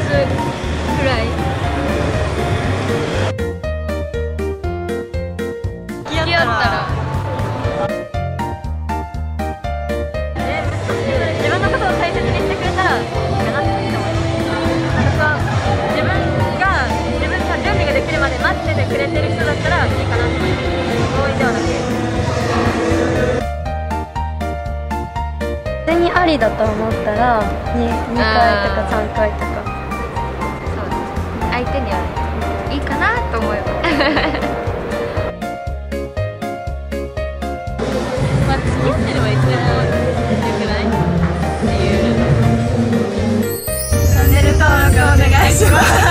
くらい付き合ったら自分のことを大切にしてくれたらいいかなって思います。自分が準備ができるまで待っててくれてる人だったらいいかなって思います。合意ではなく普通にありだと思ったら 2回とか3回とか、 そうです。相手にはいいかなと思います。まあ付き合ってればいつでもよくないっていう。チャンネル登録お願いします。